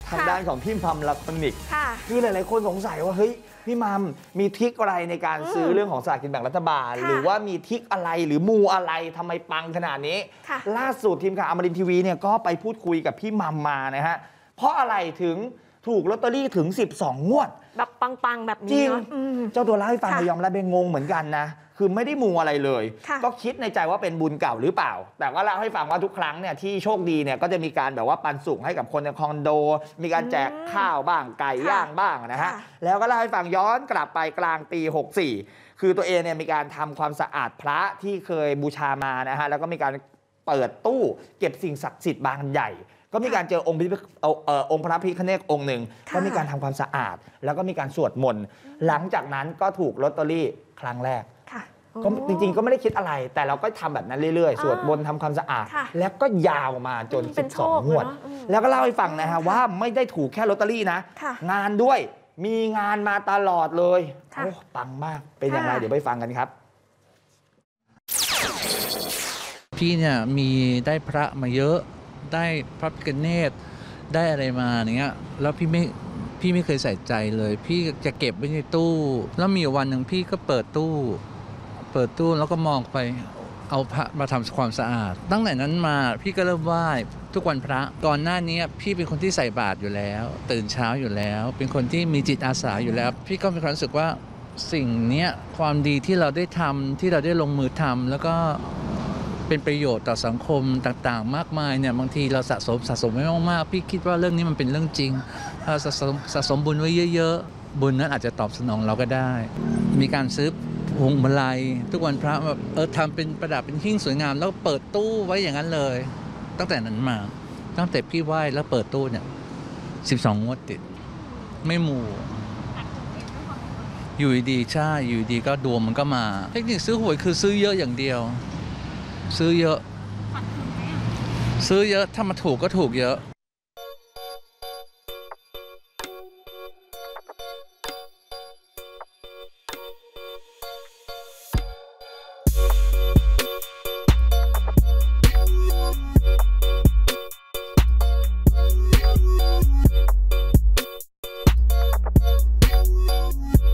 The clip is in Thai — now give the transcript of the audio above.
ทางด้านของพี่มัมลาคอนิกค่ะคือหลายๆคนสงสัยว่าเฮ้ยพี่มัมมีทริคอะไรในการซื้อเรื่องของสลากกินแบ่งรัฐบาล หรือว่ามีทริคอะไรหรือมูอะไรทำไมปังขนาดนี้ค่ะล่าสุดทีมข่าวอมรินทร์ทีวีเนี่ยก็ไปพูดคุยกับพี่มัมมานะฮะเพราะอะไรถึงถูกลอตเตอรี่ถึง 12 งวดแบบปังๆแบบจรินี้งเนาะเจ้าตัวเล่าให้ฟังค่ะยอมรับเป็นงงเหมือนกันนะคือไม่ได้มูอะไรเลยค่ะก็คิดในใจว่าเป็นบุญเก่าหรือเปล่า แต่ก็เล่าให้ฟังว่าทุกครั้งเนี่ยที่โชคดีเนี่ยก็จะมีการแบบว่าปันสุกให้กับคนในคอนโด มีการแจกข้าวบ้างไก่ย่างบ้างนะฮะค่ะแล้วก็เล่าให้ฟังย้อนกลับไปกลางปี 64 คือตัวเองเนี่ยมีการทำความสะอาดพระที่เคยบูชามานะฮะแล้วก็มีการเปิดตู้เก็บสิ่งศักดิ์สิทธิ์บางใหญ่ ก็มีการเจอองค์องค์พระพิฆเนศองค์หนึ่งก็มีการทำความสะอาด แล้วก็มีการสวดมนต์หลังจากนั้นก็ถูกลอตเตอรี่ครั้งแรกค่ะก็จริงๆก็ไม่ได้คิดอะไร แต่เราก็ทำแบบนั้นเรื่อยๆ สวดมนต์ทำความสะอาดค่ะแล้วก็ยาวมาจนเป็นโชค 12 งวดเนอะแล้วก็เล่าให้ฟังนะฮะว่าไม่ได้ถูกแค่ลอตเตอรี่นะค่ะงานด้วยมีงานมาตลอดเลยค่ะโอ้ปังมากเป็นยังไงค่ะเดี๋ยวไปฟังกันครับพี่เนี่ยมีได้พระมาเยอะได้พระพิฆเนศได้อะไรมาอย่างเงี้ยแล้วพี่ไม่เคยใส่ใจเลย พี่จะเก็บไว้ในตู้ แล้วมีวันหนึ่งพี่ก็เปิดตู้แล้วก็มองไปเอาพระมาทำความสะอาดตั้งแต่นั้นมาพี่ก็เริ่มไหว้ทุกวันพระก่อนหน้านี้พี่เป็นคนที่ใส่บาตรอยู่แล้ว ตื่นเช้าอยู่แล้ว เป็นคนที่มีจิตอาสาอยู่แล้ว พี่ก็มีความรู้สึกว่าสิ่งเนี้ยความดีที่เราได้ทำที่เราได้ลงมือทำแล้วก็เป็นประโยชน์ต่อสังคมต่างๆมากมายเนี่ยบางทีเราสะสมไว้มากๆพี่คิดว่าเรื่องนี้มันเป็นเรื่องจริงถ้าเราสะสมบุญไว้เยอะๆบุญนั้นอาจจะตอบสนองเราก็ได้ มีการซื้อพวงมาลัยทุกวันพระแบบทำเป็นประดับเป็นหิ้งสวยงามแล้วเปิดตู้ไว้อย่างนั้นเลย ตั้งแต่นั้นมาตั้งแต่พี่ไหว้แล้วเปิดตู้เนี่ย12 งวดติดไม่มูอยู่ดีๆใช่อยู่ดีก็ดวงมันก็มา เทคนิคซื้อหวยคือซื้อเยอะอย่างเดียวซื้อเยอะถ้ามาถูกก็ถูกเยอะ